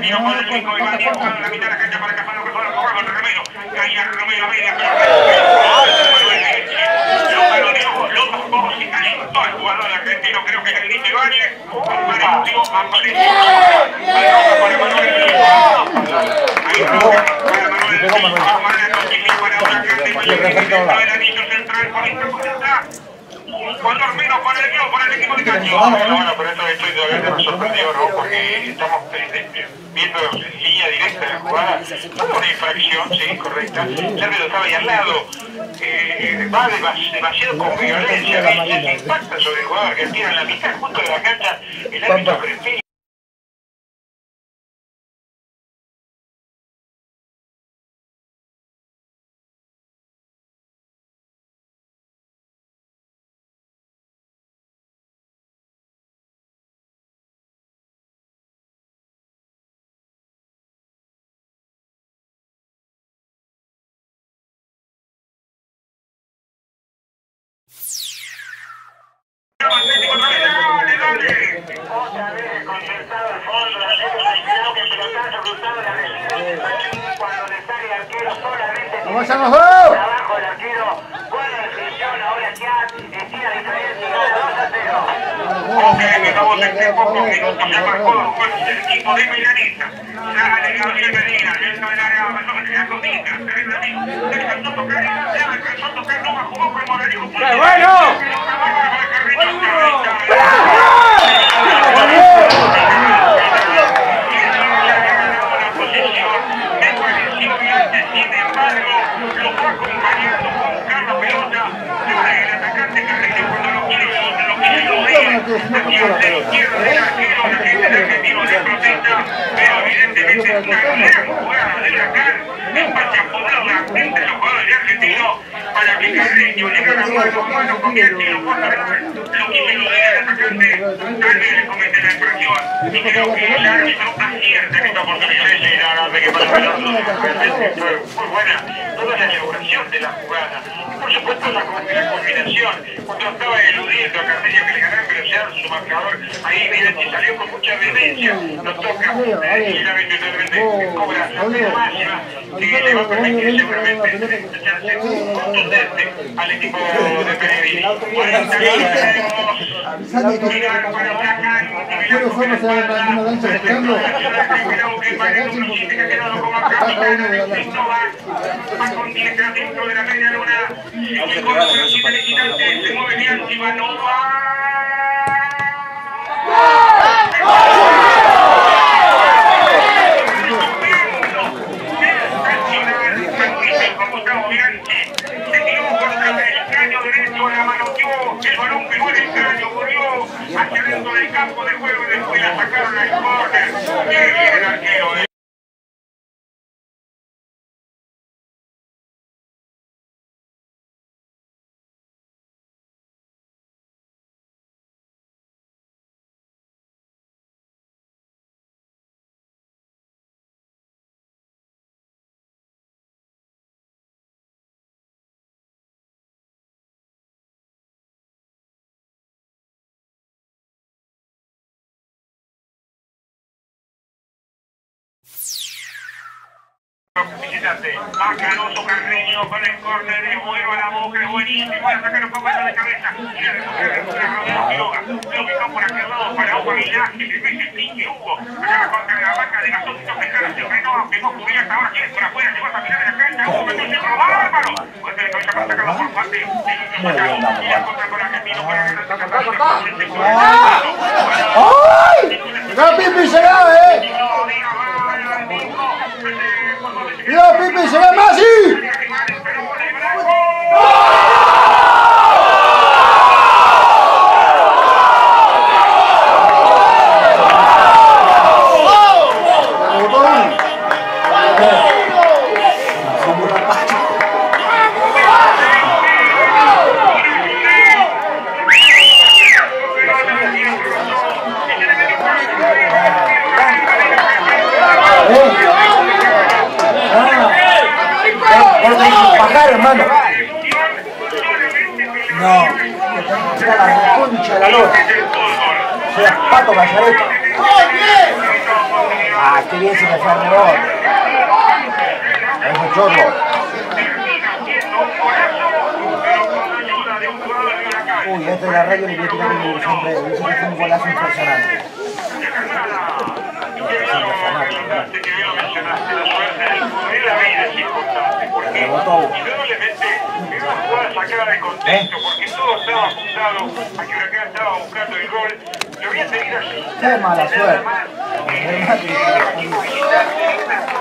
Argentino con el único Iván Diego, jugando la mitad de la cancha para escapar lo que fue con Romero. Caía Romero a media, pero lo baloneó, lo tocó y calentó al jugador argentino, creo que es el Grito Ibáñez. Apareció. Para Manuel. Ahí roja para Manuel. Para el anillo central por esta. Un jugador menos para el equipo de Caño. Bueno, pero esto estoy todavía me sorprendió, ¿no? Porque estamos viendo en línea directa la jugada. Fue una infracción, sí, correcta. El árbitro estaba ahí al lado. Va demasiado con violencia. Se impacta sobre el jugador argentino en la mitad, junto de la cancha. El árbitro prefiere. Otra vez concentrado al fondo, creo que el pelotazo cruzado la recibe cuando le sale el arquero solamente. ¡Vamos a los dos! Abajo el arquero, buena definición, ahora ya estira diferencia, 2-0. Ok, estamos en pocos minutos, ya marcó el equipo de Milanista. Sale Gabriel Medina, dentro del área, la codita, se alcanzó a tocar, no va, jugó como le dijo. ¡Qué bueno! Pero evidentemente es una gran jugada de Huracán para apoderar la mente de los jugadores argentinos para que Carreño le gana mano con Bianchi, lo que lo diga el atacante, tal vez le comete la infracción y creo que el árbitro acierta en esta oportunidad. Fue buena toda la elaboración de la jugada y por supuesto la combinación cuando estaba eludiendo a Carreño que le ganaron velocidad su marcador, ahí Bianchi salió con mucha vehemencia, nos toca y la totalmente cobra la pena máxima que le va a permitir seguramente hacerse contundente al equipo de Pellegrini. Por esta tenemos final para Huracán. Creo que para el número 7 que ha quedado como capitán va con 10 dentro de la media luna. El número 7 de Quitante se mueve bien y va no va. El balón pegó en el caño, volvió hacia dentro del campo de juego y después la sacaron al córner. ¡Qué bien el arquero! Visitante, Macanoso Carreño con el córner de juego a la boca, es buenísimo, a sacar un poco de cabeza, y a Rodrigo Quiroga, lo ubicó por aquel lado para Hugo Aguilar, que le mete el pique Hugo, acá contra la banca de Gastón, se frenó, pegó cubierta, ahora quiere por afuera, llegó a caminar de la cancha, Hugo metió el centro, bárbaro, golpe de cabeza para sacarlo por parte, y la contra por Argentino, para ganar esta capacidad, ¡ay! ¡No, Pipi, llegaba, ¡mira, Pipi, llega Messi! Hermano. No, era la concha de la lora. O sea, Pato Gallareta. Ah, qué bien se me fue el rebote. Eso es chorro. Uy, este de la radio le voy a tirar que siempre dice que fue un golazo impresionante. Que bien lo mencionaste, la suerte de la vida es importante, porque indudablemente es una jugada sacada de contexto, porque todo estaba apuntado a que Huracán estaba buscando el gol. Lo voy a seguir así. Qué mala suerte.